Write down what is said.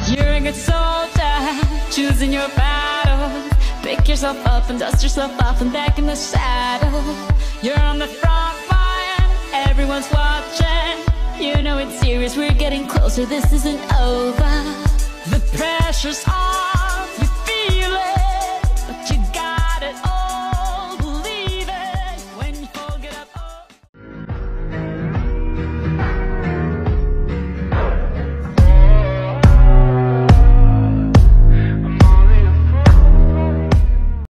You're a good soldier, choosing your battle. Pick yourself up and dust yourself off and back in the saddle. You're on the front line, everyone's watching. You know it's serious, we're getting closer, this isn't over. The pressure's on,